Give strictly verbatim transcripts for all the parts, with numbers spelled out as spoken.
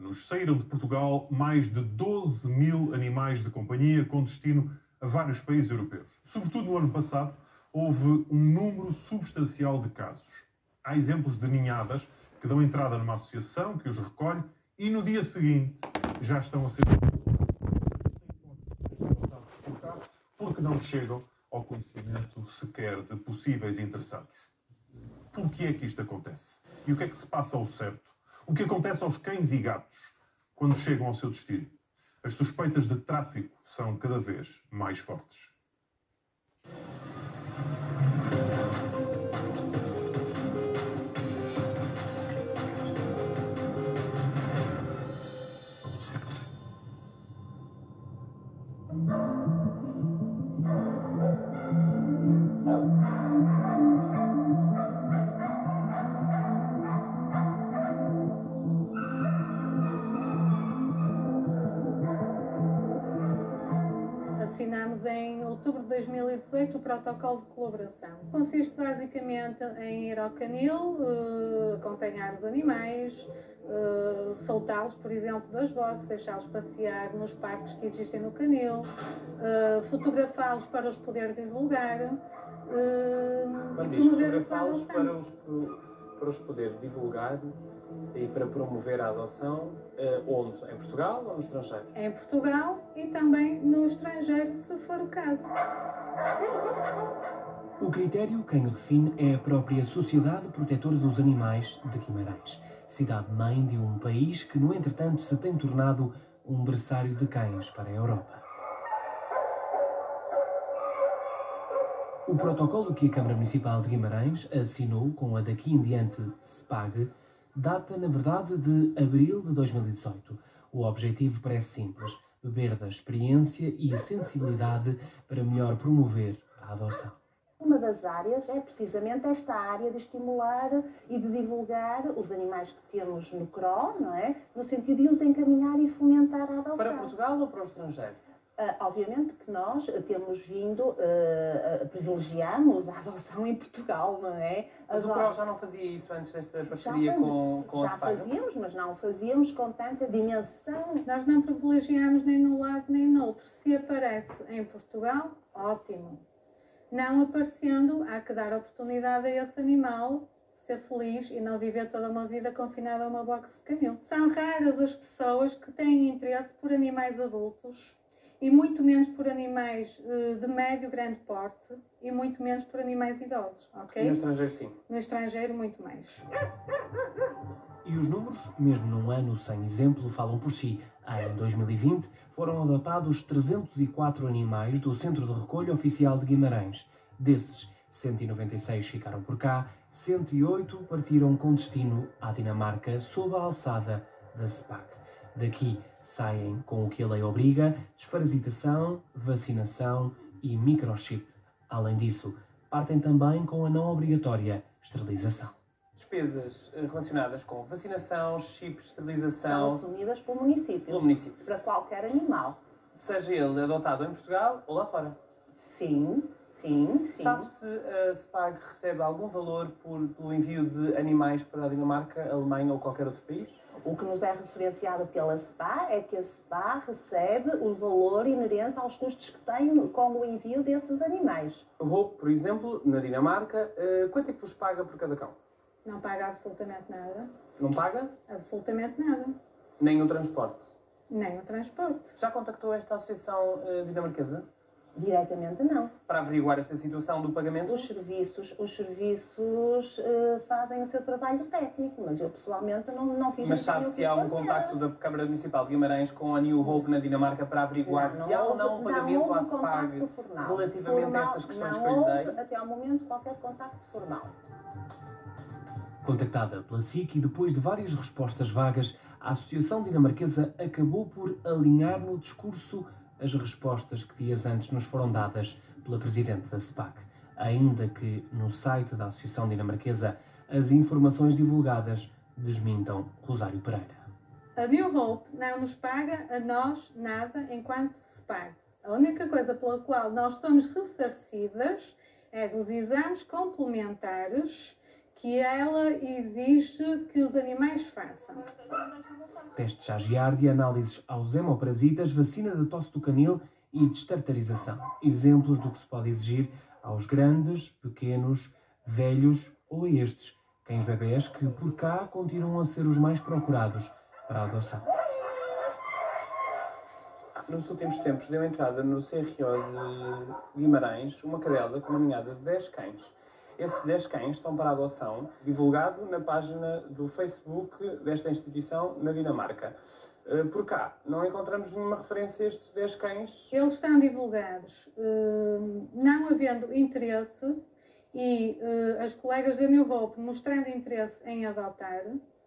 anos, saíram de Portugal mais de doze mil animais de companhia com destino a vários países europeus. Sobretudo no ano passado, houve um número substancial de casos. Há exemplos de ninhadas que dão entrada numa associação que os recolhe e no dia seguinte já estão a ser porque não chegam ao conhecimento sequer de possíveis interessados. Por que é que isto acontece? E o que é que se passa ao certo? O que acontece aos cães e gatos quando chegam ao seu destino? As suspeitas de tráfico são cada vez mais fortes. Assinámos em outubro de dois mil e dezoito o protocolo de colaboração. Consiste basicamente em ir ao canil, uh, acompanhar os animais, uh, soltá-los, por exemplo, das boxes, deixá-los passear nos parques que existem no canil, uh, fotografá-los para os poder divulgar. Uh, Quando e diz promover fotografá-los para os, para os poder divulgar e para promover a adoção, uh, onde? Em Portugal ou no estrangeiro? Em Portugal e também no estrangeiro, se for o caso. O critério quem o define é a própria Sociedade Protetora dos Animais de Guimarães, cidade-mãe de um país que, no entretanto, se tem tornado um berçário de cães para a Europa. O protocolo que a Câmara Municipal de Guimarães assinou com a daqui em diante SPAG data, na verdade, de abril de dois mil e dezoito. O objetivo parece simples: beber da experiência e sensibilidade para melhor promover a adoção. Uma das áreas é precisamente esta área de estimular e de divulgar os animais que temos no C R O, não é? No sentido de os encaminhar e fomentar a adoção. Para Portugal ou para o estrangeiro? Uh, obviamente que nós temos vindo, uh, uh, privilegiamos a adoção em Portugal, não é? Mas Agora, o C R O já não fazia isso antes desta parceria faz... com, com já a SPAG? Já fazíamos, mas não fazíamos com tanta dimensão. Nós não privilegiamos nem num lado nem no outro. Se aparece em Portugal, ótimo. Não aparecendo, há que dar oportunidade a esse animal ser feliz e não viver toda uma vida confinada a uma box de canil. São raras as pessoas que têm interesse por animais adultos e muito menos por animais uh, de médio e grande porte e muito menos por animais idosos, ok? No estrangeiro, sim. No estrangeiro, muito mais. E os números, mesmo num ano sem exemplo, falam por si. Em dois mil e vinte, foram adotados trezentos e quatro animais do Centro de Recolha Oficial de Guimarães. Desses, cento e noventa e seis ficaram por cá, cento e oito partiram com destino à Dinamarca, sob a alçada da SPAG. Daqui saem com o que a lei obriga: desparasitação, vacinação e microchip. Além disso, partem também com a não obrigatória esterilização. Despesas relacionadas com vacinação, chips, São esterilização... assumidas pelo município. Pelo município. Para qualquer animal. Seja ele adotado em Portugal ou lá fora. Sim, sim, sim. Sabe se a SPAG recebe algum valor por, pelo envio de animais para a Dinamarca, a Alemanha ou qualquer outro país? O que nos é referenciado pela SPA é que a SPA recebe o valor inerente aos custos que tem com o envio desses animais. O Hope, por exemplo, na Dinamarca, quanto é que vos paga por cada cão? Não paga absolutamente nada. Não paga? Absolutamente nada. Nem o transporte? Nem o transporte. Já contactou esta associação uh, dinamarquesa? Diretamente não. Para averiguar esta situação do pagamento? Os serviços, os serviços uh, fazem o seu trabalho técnico, mas eu pessoalmente não, não fiz... Mas sabe se há um contacto da Câmara Municipal de Guimarães com a New Hope na Dinamarca para averiguar não, não se há ou não um pagamento à SPAG relativamente formal, a estas questões não que eu lhe dei? Houve, até ao momento, qualquer contacto formal. Contactada pela S I C e depois de várias respostas vagas, a Associação Dinamarquesa acabou por alinhar no discurso as respostas que dias antes nos foram dadas pela Presidente da SPAG, ainda que no site da Associação Dinamarquesa as informações divulgadas desmintam Rosário Pereira. A New Hope não nos paga a nós nada enquanto SPAG. A única coisa pela qual nós somos ressarcidas é dos exames complementares que ela exige que os animais façam. Testes à giardia, análises aos hemoparasitas, vacina da tosse do canil e destartarização. Exemplos do que se pode exigir aos grandes, pequenos, velhos ou a estes cães bebés que por cá continuam a ser os mais procurados para a adoção. Nos últimos tempos deu entrada no C R O de Guimarães uma cadela com uma ninhada de dez cães. Esses dez cães estão para adoção, divulgado na página do Facebook desta instituição na Dinamarca. Por cá, não encontramos nenhuma referência a estes dez cães. Eles estão divulgados, não havendo interesse, e as colegas da New Hope mostrando interesse em adotar,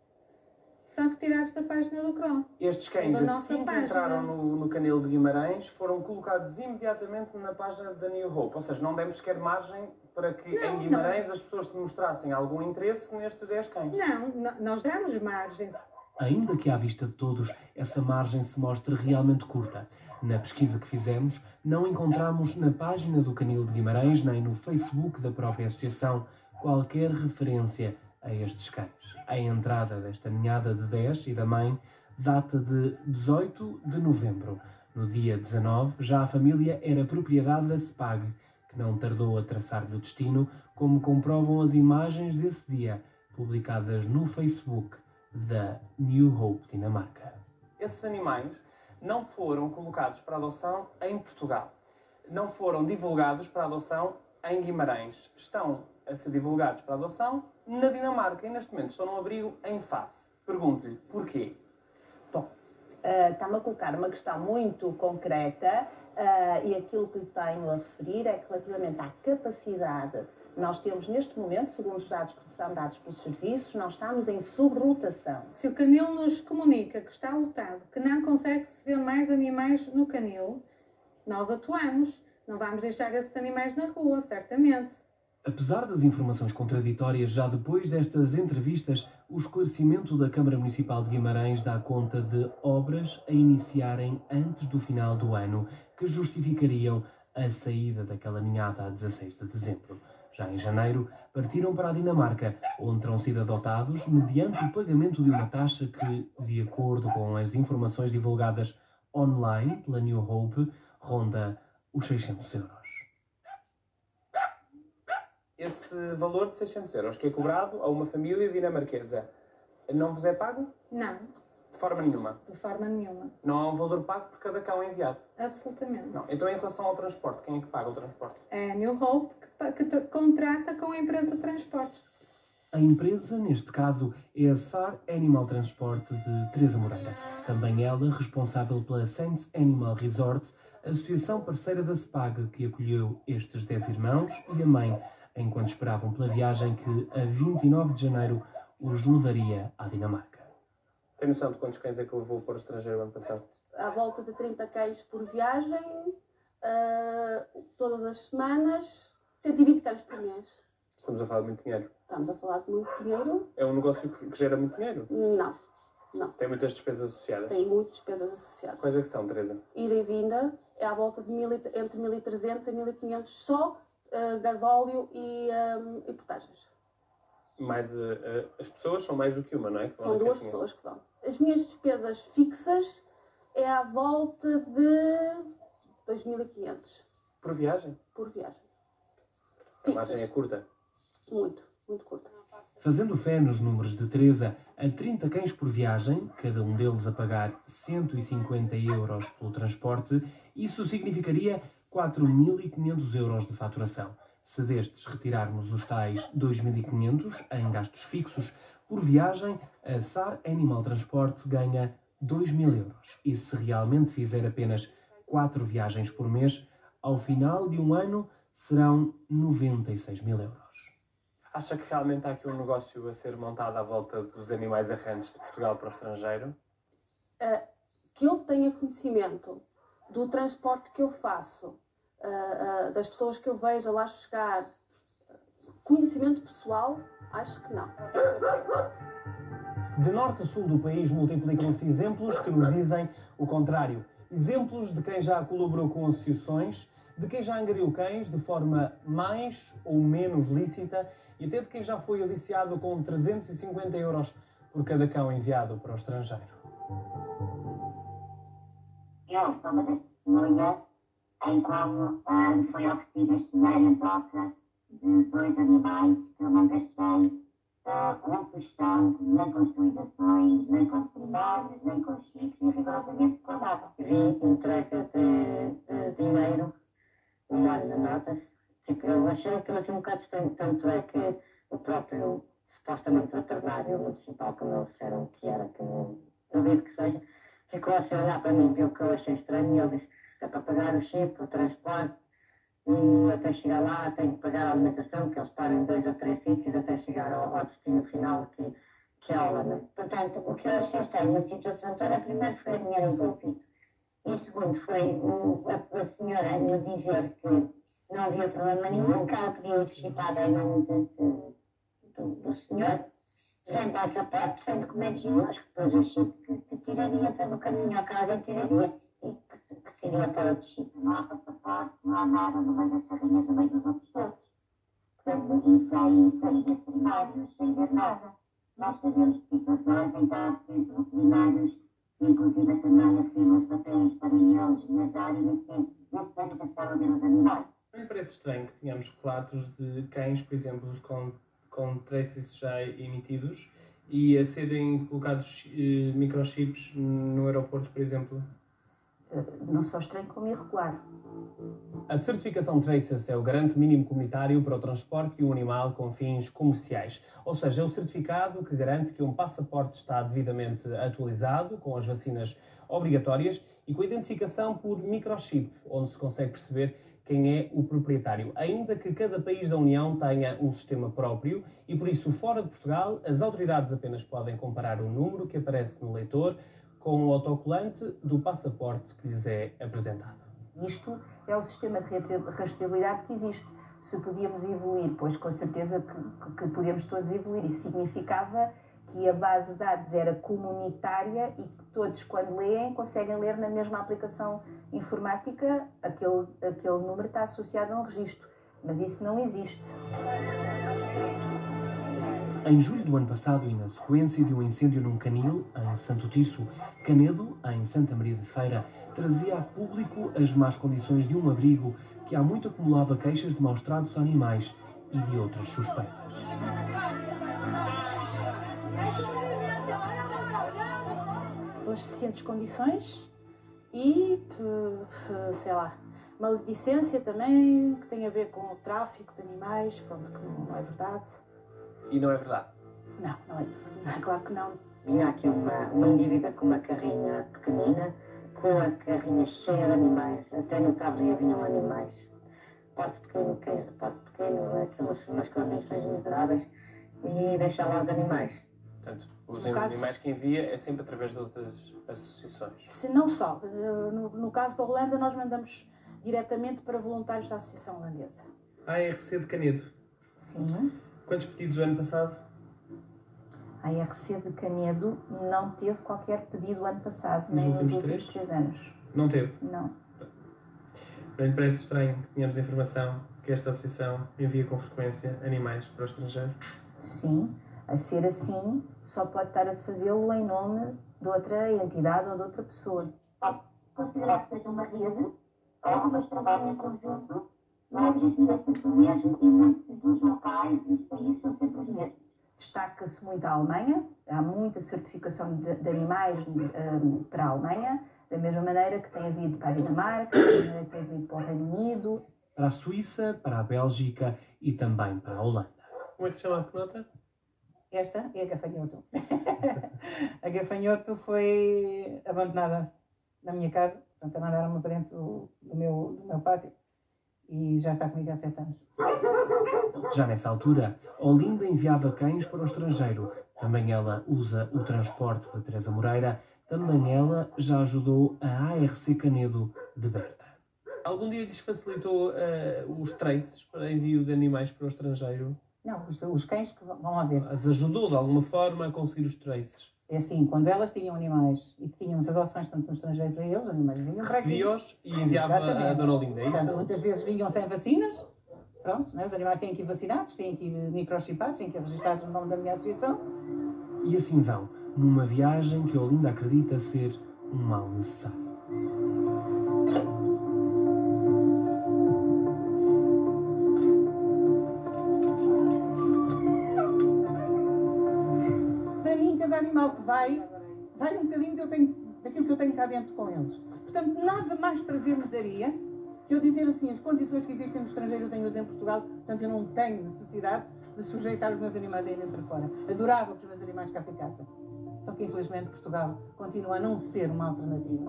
são retirados da página do C R O. Estes cães, assim que entraram no, no canil de Guimarães, foram colocados imediatamente na página da New Hope. Ou seja, não demos sequer margem para que não, em Guimarães não. as pessoas demonstrassem algum interesse nestes dez cães. Não, nós damos margem. Ainda que à vista de todos essa margem se mostre realmente curta. Na pesquisa que fizemos, não encontramos na página do Canil de Guimarães, nem no Facebook da própria associação, qualquer referência a estes cães. A entrada desta ninhada de dez e da mãe data de dezoito de novembro. No dia dezanove, já a família era propriedade da SPAG, que não tardou a traçar-lhe o destino, como comprovam as imagens desse dia, publicadas no Facebook da New Hope Dinamarca. Esses animais não foram colocados para adoção em Portugal. Não foram divulgados para adoção em Guimarães. Estão a ser divulgados para adoção na Dinamarca e neste momento estão num abrigo em Faf. Pergunto-lhe, porquê? Bom, uh, está-me a colocar uma questão muito concreta uh, e aquilo que lhe tenho a referir é que relativamente à capacidade, nós temos neste momento, segundo os dados que são dados pelos serviços, nós estamos em sobrelotação. Se o canil nos comunica que está lotado, que não consegue receber mais animais no canil, nós atuamos. Não vamos deixar esses animais na rua, certamente. Apesar das informações contraditórias, já depois destas entrevistas, o esclarecimento da Câmara Municipal de Guimarães dá conta de obras a iniciarem antes do final do ano, que justificariam a saída daquela ninhada a dezasseis de dezembro. Já em janeiro, partiram para a Dinamarca, onde terão sido adotados mediante o pagamento de uma taxa que, de acordo com as informações divulgadas online pela New Hope, ronda os seiscentos euros. Esse valor de seiscentos euros que é cobrado a uma família dinamarquesa não vos é pago? Não. De forma nenhuma? De forma nenhuma. Não há um valor pago por cada cão enviado? Absolutamente. Não. Então, em relação ao transporte, quem é que paga o transporte? É a New Hope que, que contrata com a empresa de transportes. A empresa, neste caso, é a S A R Animal Transport de Teresa Moreira. Também ela responsável pela Saints Animal Resorts, associação parceira da SPAG, que acolheu estes dez irmãos e a mãe, enquanto esperavam pela viagem que, a vinte e nove de janeiro, os levaria à Dinamarca. Tem noção de quantos cães é que levou para o estrangeiro ano passado? À volta de trinta cães por viagem, uh, todas as semanas, cento e vinte cães por mês. Estamos a falar de muito dinheiro. Estamos a falar de muito dinheiro. É um negócio que, que gera muito dinheiro? Não, não. Tem muitas despesas associadas? Tem muitas despesas associadas. Quais é que são, Teresa? Ida e vinda é à volta de mil, entre mil e trezentos a mil e quinhentos só uh, gasóleo e, um, e portagens. Mais, uh, uh, as pessoas são mais do que uma, não é? Que são duas pessoas que vão. As minhas despesas fixas é à volta de dois mil e quinhentos. Por viagem? Por viagem. A margem é curta? Muito, muito curta. Fazendo fé nos números de Teresa, a trinta cães por viagem, cada um deles a pagar cento e cinquenta euros pelo transporte, isso significaria quatro mil e quinhentos euros de faturação. Se destes retirarmos os tais dois mil e quinhentos em gastos fixos, por viagem, a S A R Animal Transport ganha dois mil euros. E se realmente fizer apenas quatro viagens por mês, ao final de um ano serão noventa e seis mil euros. Acha que realmente há aqui um negócio a ser montado à volta dos animais errantes de Portugal para o estrangeiro? Uh, que eu tenha conhecimento do transporte que eu faço, uh, uh, das pessoas que eu vejo lá chegar, conhecimento pessoal, acho que não. De norte a sul do país multiplicam-se exemplos que nos dizem o contrário. Exemplos de quem já colaborou com associações, de quem já angariou cães de forma mais ou menos lícita e até de quem já foi aliciado com trezentos e cinquenta euros por cada cão enviado para o estrangeiro. Eu sou uma das testemunhas em como uh, foi oferecido este dinheiro em troca de dois animais que eu não gastei uh, uma questão nem com utilizações, nem com veterinários, nem com chips e rigorosamente com nada. Vi entrega de, de dinheiro, um ano de notas, tipo, eu achei aquilo assim um bocado estranho, tanto é que o próprio, supostamente, veterinário municipal que me disseram que era, que não duvido que seja, ficou assim a olhar para mim, viu que eu achei estranho e ele disse, é para pagar o chip, o transporte, e até chegar lá tenho que pagar a alimentação, que eles param em dois ou três sítios até chegar ao, ao destino final, que, que é a Holanda. Portanto, o que eu achei estranho na situação toda, primeiro foi o dinheiro envolvido, e segundo foi um, a, a senhora me dizer que não havia problema nenhum, que ela podia ir chipada em nome de, de, do, do senhor, sem passaporte, sem documentos nenhums, que depois o chip que, que tiraria pelo caminho ao que alguém tiraria, e que, que seria para o chip. Não há passaporte, não há nada no meio das sarrinhas, no meio dos outros todos. Portanto, isso aí, sair dos primários, sem ver nada. Nós sabemos de situações em que há preciso veterinários, inclusive também assinam os papéis para eles viajarem e assim, nesse tempo que estavam a ver os animais. Não me parece estranho que tenhamos relatos de cães, por exemplo, com, com traces já emitidos e a serem colocados eh, microchips no aeroporto, por exemplo? Não só estranho como irregular. A certificação Traces é o garante mínimo comunitário para o transporte de um animal com fins comerciais. Ou seja, é o certificado que garante que um passaporte está devidamente atualizado, com as vacinas obrigatórias e com a identificação por microchip, onde se consegue perceber quem é o proprietário, ainda que cada país da União tenha um sistema próprio e, por isso, fora de Portugal, as autoridades apenas podem comparar o número que aparece no leitor com o autocolante do passaporte que lhes é apresentado. Isto é o sistema de rastreabilidade que existe. Se podíamos evoluir, pois com certeza que, que podíamos todos evoluir. Isso significava que a base de dados era comunitária e que todos, quando leem, conseguem ler na mesma aplicação informática, aquele, aquele número está associado a um registro. Mas isso não existe. Em julho do ano passado e na sequência de um incêndio num canil, em Santo Tirso, Canedo, em Santa Maria de Feira, trazia a público as más condições de um abrigo que há muito acumulava queixas de maus-tratos a animais e de outras suspeitas. Pelas suficientes condições e, sei lá, maledicência também, que tem a ver com o tráfico de animais, pronto, que não é verdade. E não é verdade? Não, não é verdade. Claro que não. Vinha aqui uma, uma indivídua com uma carrinha pequenina, com a carrinha cheia de animais, até no tabuleiro vinham animais. Porte pequeno, cães de porte pequeno, aquelas umas condições miseráveis, e deixava os animais. Portanto, os No animais caso- que envia é sempre através de outras associações. Se não só. No, no caso da Holanda, nós mandamos diretamente para voluntários da Associação Holandesa. A R C de Canedo. Sim. Quantos pedidos o ano passado? A R C de Canedo não teve qualquer pedido ano passado, Nos nem nos últimos últimos três? três anos. Não teve. Não. Não lhe parece estranho que tenhamos informação que esta associação envia com frequência animais para o estrangeiro? Sim. A ser assim, só pode estar a fazê-lo em nome de outra entidade ou de outra pessoa. Pode considerar que seja uma rede, ou mas trabalham em conjunto, o objetivo é sempre o mesmo e muitos dos locais e os países são sempre os mesmos. Destaca-se muito a Alemanha, há muita certificação de, de animais um, para a Alemanha, da mesma maneira que tem havido para a Dinamarca, da mesma maneira que tem havido para o Reino Unido. Para a Suíça, para a Bélgica e também para a Holanda. Como é que se chama a penota? Esta é a gafanhoto. A gafanhoto foi abandonada na minha casa, portanto, mandaram-me para dentro do, do, meu, do meu pátio e já está comigo há sete anos. Já nessa altura, Olinda enviava cães para o estrangeiro. Também ela usa o transporte de Teresa Moreira. Também ela já ajudou a A R C Canedo de Berta. Algum dia lhes facilitou uh, os traces para envio de animais para o estrangeiro? Não, os, os cães que vão vão haver. As ajudou de alguma forma a conseguir os traces? É assim, quando elas tinham animais e que tinham as adoções tanto no estrangeiro para eles, os animais vinham para aqui. Recebia-os e enviava a Exatamente. Dona Olinda, é Portanto, isso? muitas vezes vinham sem vacinas Pronto, né? Os animais têm que ir vacinados, têm que ir microchipados, têm que ir registrados no nome da minha associação. E assim vão, numa viagem que Olinda acredita ser um mal necessário. Para mim, cada animal que vai, vai um bocadinho que eu tenho, daquilo que eu tenho cá dentro com eles. Portanto, nada mais prazer me daria que eu dizer assim, as condições que existem no estrangeiro eu tenho-as em Portugal, portanto eu não tenho necessidade de sujeitar os meus animais a irem para fora. Adorava que os meus animais cá ficassem. Só que infelizmente Portugal continua a não ser uma alternativa.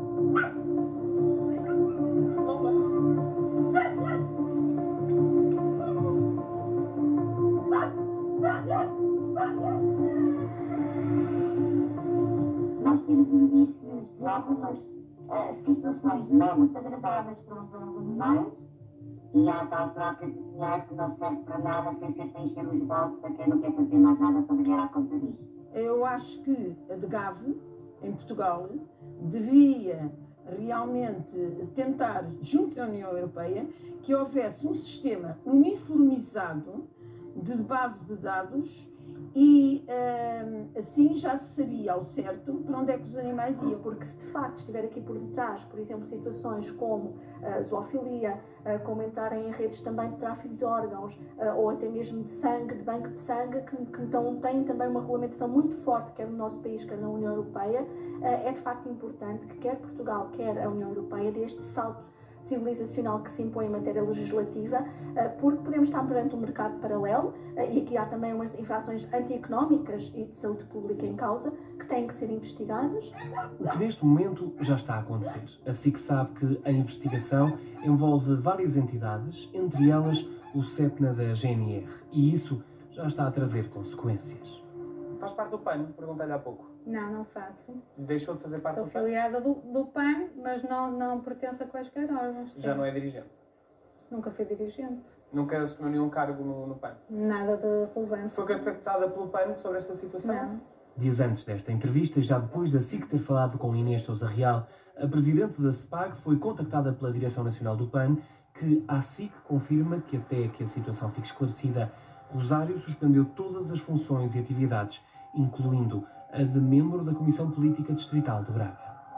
Nós temos indícios de algumas uh, situações não muito agradáveis para os animais e há tal troca de dinheiro que não serve para nada, sem ser para encher os bolsos a quem não quer fazer mais nada para ganhar a conta disto. Eu acho que a DGAV, em Portugal, devia realmente tentar, junto à União Europeia, que houvesse um sistema uniformizado de base de dados e uh, assim já se sabia ao certo para onde é que os animais iam. Porque se de facto estiver aqui por detrás, por exemplo, situações como uh, zoofilia, uh, como entrarem em redes também de tráfico de órgãos uh, ou até mesmo de sangue, de banco de sangue, que, que então têm também uma regulamentação muito forte, quer no nosso país, quer na União Europeia, uh, é de facto importante que quer Portugal, quer a União Europeia, dê este salto civilizacional que se impõe em matéria legislativa, porque podemos estar perante um mercado paralelo e aqui há também umas infrações antieconómicas e de saúde pública em causa que têm que ser investigadas. O que neste momento já está a acontecer. A SIC sabe que a investigação envolve várias entidades, entre elas o CEPNA da G N R, e isso já está a trazer consequências. Faz parte do P A N? Perguntei-lhe há pouco. Não, não faço. Deixou de fazer parte Sou do P A N? filiada do, do P A N, mas não, não pertenço a quaisquer órgãos. Já sim. não é dirigente? Nunca fui dirigente. Nunca assumiu nenhum cargo no, no P A N? Nada de relevância. Foi contactada pelo P A N sobre esta situação? Não. Dias antes desta entrevista, e já depois da SIC ter falado com Inês Sousa Real, a presidente da SEPAG foi contactada pela Direção Nacional do P A N, que a SIC confirma que até que a situação fique esclarecida, Rosário suspendeu todas as funções e atividades, incluindo a de membro da Comissão Política Distrital de Braga.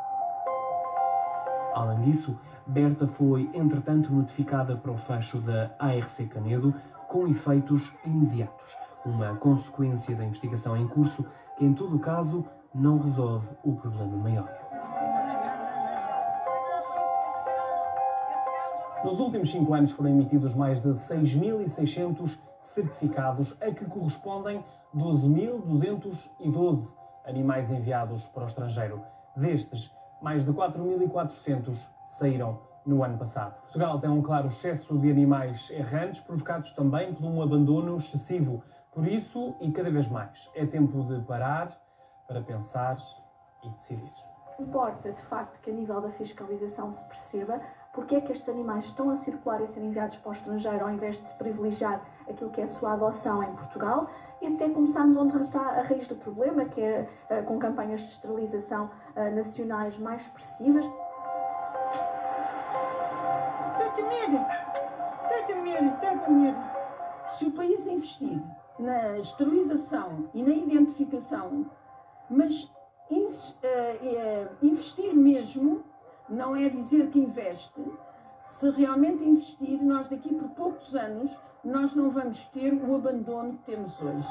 Além disso, Berta foi, entretanto, notificada para o fecho da A R C Canedo com efeitos imediatos, uma consequência da investigação em curso que, em todo o caso, não resolve o problema maior. Nos últimos cinco anos foram emitidos mais de seis mil e seiscentos certificados, a que correspondem doze mil duzentos e doze animais enviados para o estrangeiro. Destes, mais de quatro mil e quatrocentos saíram no ano passado. Portugal tem um claro excesso de animais errantes, provocados também por um abandono excessivo. Por isso, e cada vez mais, é tempo de parar para pensar e decidir. Importa, de facto, que a nível da fiscalização se perceba porque é que estes animais estão a circular e a ser enviados para o estrangeiro ao invés de se privilegiar aquilo que é a sua adoção em Portugal e até começarmos onde está a raiz do problema, que é uh, com campanhas de esterilização uh, nacionais mais expressivas. Tenta medo, tenta medo, tenta medo. Se o país investir na esterilização e na identificação, mas ins, uh, uh, investir mesmo não é dizer que investe. Se realmente investir, nós daqui por poucos anos, nós não vamos ter o abandono que temos hoje.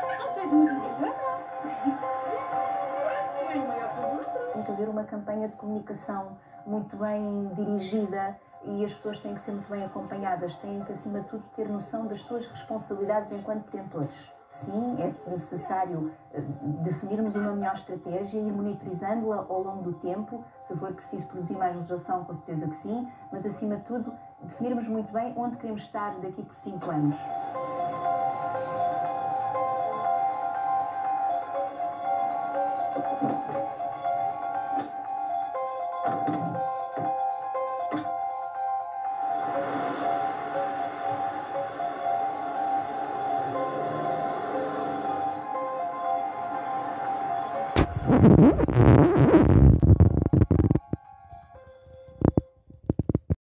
Tem que haver uma campanha de comunicação muito bem dirigida e as pessoas têm que ser muito bem acompanhadas, têm que, acima de tudo, ter noção das suas responsabilidades enquanto detentores. Sim, é necessário definirmos uma melhor estratégia e ir monitorizando-la ao longo do tempo. Se for preciso produzir mais legislação, com certeza que sim, mas, acima de tudo, definirmos muito bem onde queremos estar daqui por cinco anos. Uhum.